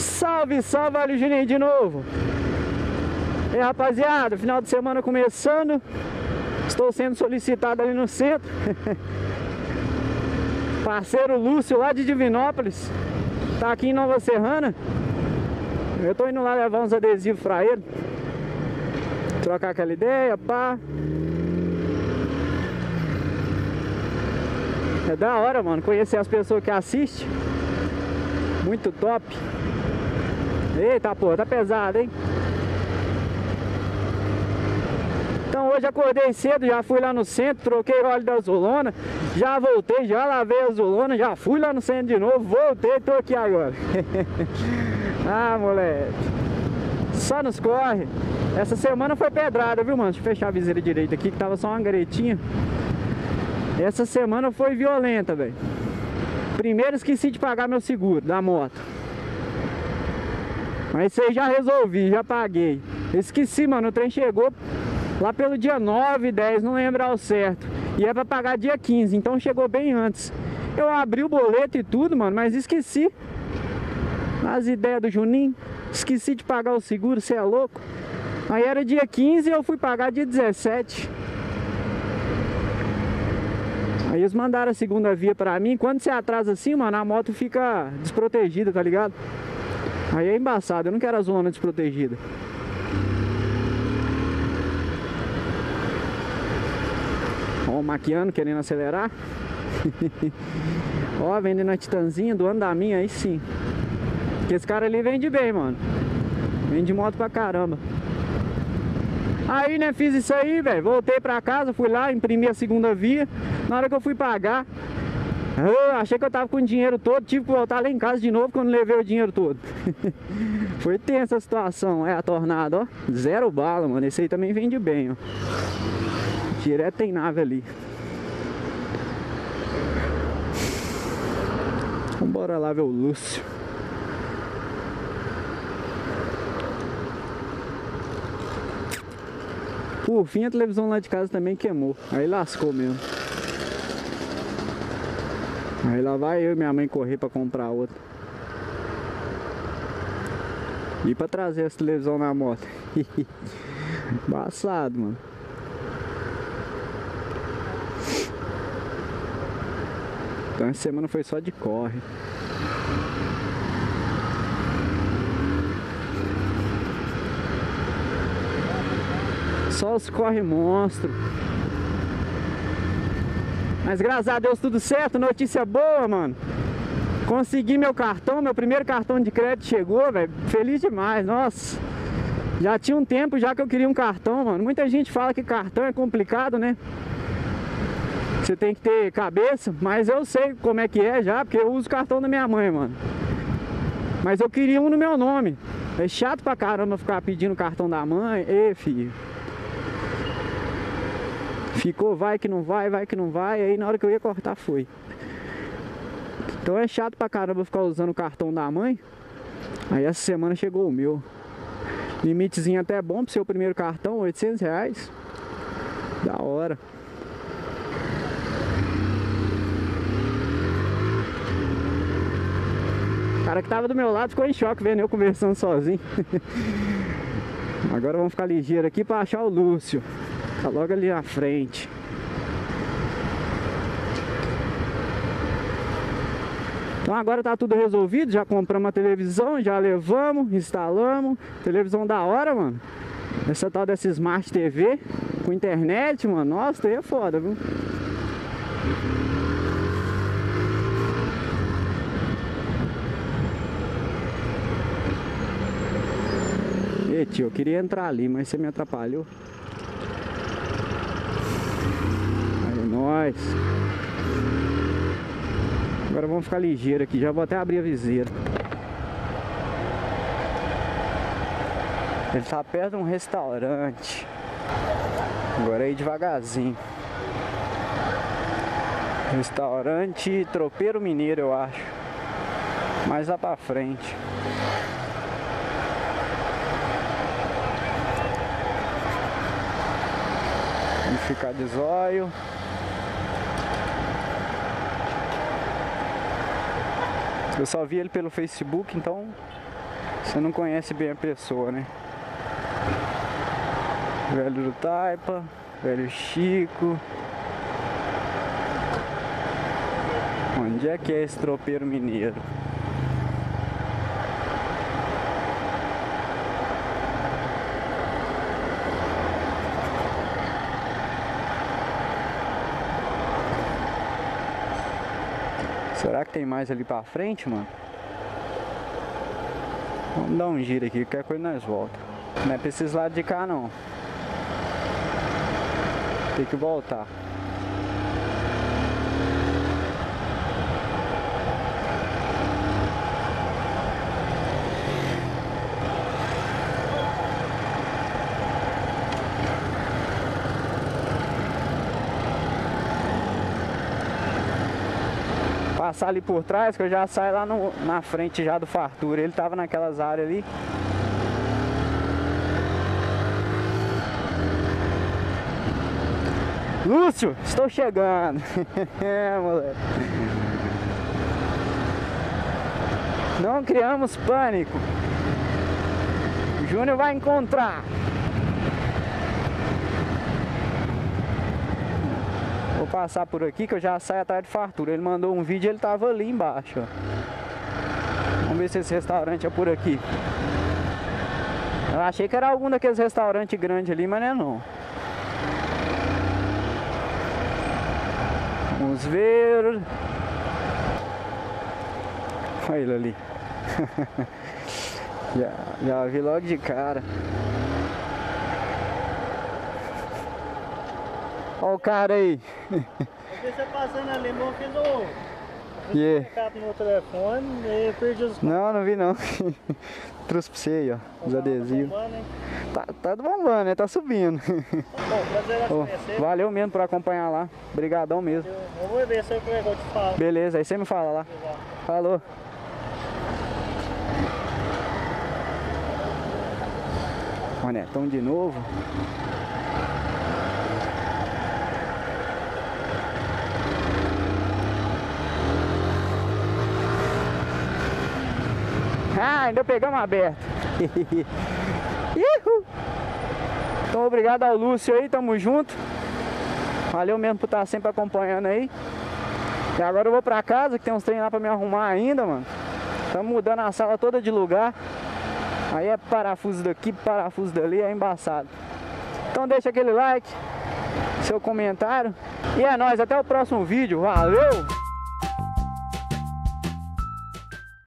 Salve, salve, olha o Juninho de novo. E aí, rapaziada, final de semana começando. Estou sendo solicitado ali no centro. Parceiro Lúcio lá de Divinópolis tá aqui em Nova Serrana. Eu tô indo lá levar uns adesivos pra ele, trocar aquela ideia, pá. É da hora, mano, conhecer as pessoas que assistem. Muito top. Eita, pô, tá pesado, hein? Então hoje acordei cedo, já fui lá no centro, troquei o óleo da Azulona, já voltei, já lavei a Azulona, já fui lá no centro de novo, voltei, tô aqui agora. Ah, moleque, só nos corre. Essa semana foi pedrada, viu, mano? Deixa eu fechar a viseira direita aqui, que tava só uma garetinha. Essa semana foi violenta, velho. Primeiro esqueci de pagar meu seguro da moto, mas isso aí já resolvi, já paguei. Esqueci, mano, o trem chegou lá pelo dia 9, 10, não lembro ao certo. E é pra pagar dia 15, então chegou bem antes. Eu abri o boleto e tudo, mano, mas esqueci. As ideias do Juninho. Esqueci de pagar o seguro, cê é louco. Aí era dia 15 e eu fui pagar dia 17. Aí eles mandaram a segunda via pra mim. Quando você atrasa assim, mano, a moto fica desprotegida, tá ligado? Aí é embaçado, eu não quero a zona desprotegida. Ó, o maquiano querendo acelerar. Ó, vendendo a Titanzinha do ano da minha, aí sim. Porque esse cara ali vende bem, mano. Vende moto pra caramba. Aí, né, fiz isso aí, velho. Voltei pra casa, fui lá, imprimi a segunda via. Na hora que eu fui pagar, eu achei que eu tava com o dinheiro todo. Tive que voltar lá em casa de novo quando levei o dinheiro todo. Foi tensa a situação. É a Tornado, ó. 0 bala, mano. Esse aí também vende bem, ó. Direto tem nave ali. Vambora lá ver o Lúcio. Por fim, a televisão lá de casa também queimou. Aí lascou mesmo. Aí lá vai eu e minha mãe correr pra comprar outra. E pra trazer essa televisão na moto. Embaçado, mano. Então essa semana foi só de corre. Só os corre monstro. Mas graças a Deus tudo certo, notícia boa, mano. Consegui meu cartão, meu primeiro cartão de crédito chegou, velho. Feliz demais, nossa. Já tinha um tempo já que eu queria um cartão, mano. Muita gente fala que cartão é complicado, né? Você tem que ter cabeça, mas eu sei como é que é já, porque eu uso o cartão da minha mãe, mano. Mas eu queria um no meu nome. É chato pra caramba ficar pedindo cartão da mãe. Ê, filho. Ficou vai que não vai, vai que não vai. Aí na hora que eu ia cortar foi. Então é chato pra caramba ficar usando o cartão da mãe. Aí essa semana chegou o meu. Limitezinho até bom pro seu primeiro cartão, R$800. Da hora. O cara que tava do meu lado ficou em choque vendo eu conversando sozinho. Agora vamos ficar ligeiro aqui pra achar o Lúcio. Tá logo ali na frente. Então agora tá tudo resolvido. Já compramos a televisão, já levamos, instalamos. Televisão da hora, mano. Essa tal dessa Smart TV com internet, mano. Nossa, aí é foda, viu? Ei, tio, eu queria entrar ali, mas você me atrapalhou. Aí, nós. Agora vamos ficar ligeiro aqui. Já vou até abrir a viseira. Ele tá perto de um restaurante. Agora aí devagarzinho. Restaurante Tropeiro Mineiro, eu acho. Mais lá pra frente. Vamos ficar de zóio. Eu só vi ele pelo Facebook, então Você não conhece bem a pessoa, né? Velho do Taipa, velho Chico. Onde é que é esse tropeiro mineiro? Será que tem mais ali pra frente, mano? Vamos dar um giro aqui, qualquer coisa nós volta. Não é pra esses lados de cá, não. Tem que voltar. Passar ali por trás, que eu já saio lá na frente já do Fartura. Ele tava naquelas áreas ali. Lúcio, estou chegando. É, moleque. Não criamos pânico. O Júnior vai encontrar. Vou passar por aqui que eu já saio atrás de Fartura. Ele mandou um vídeo e ele tava ali embaixo, ó. Vamos ver se esse restaurante é por aqui. Eu achei que era algum daqueles restaurantes grandes ali, mas não é não. Vamos ver. Olha ele ali. já vi logo de cara. Olha o cara aí. Eu vi você passando ali, mas eu fiz o recado no meu telefone e eu perdi os... Não vi não. Trouxe pra você aí, ó. Os adesivos. Tá bombando, né? Tá subindo. Bom, prazer Oh, conhecer. valeu mesmo por acompanhar lá. Obrigadão mesmo. Eu vou ver se eu te falo. Beleza, aí você me fala lá. Falou. Ronetão de novo. Ah, ainda pegamos aberto. Então obrigado ao Lúcio aí, tamo junto. Valeu mesmo por estar sempre acompanhando aí. E agora eu vou pra casa, que tem uns trem lá pra me arrumar ainda, mano. Estamos mudando a sala toda de lugar. Aí é parafuso daqui, parafuso dali, é embaçado. Então deixa aquele like, seu comentário. E é nóis, até o próximo vídeo. Valeu!